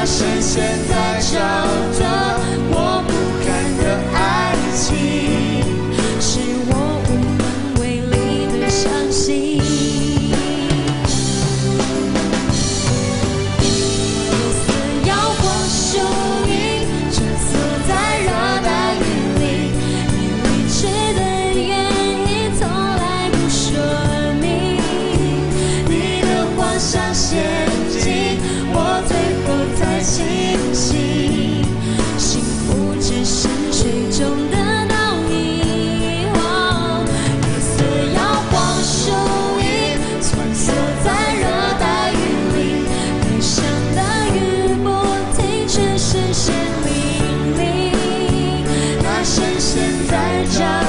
那深陷在沼泽我不堪的爱情， 是我无能为力的伤心。有似摇晃树影，穿梭在热带雨林，你离去的原因从来不说明，你的幻想陷阱我最后才清醒，幸福只是水中的倒影。夜色摇晃树影，穿梭在热带雨林，悲伤的雨不停，却视线淋漓， 那深陷在沼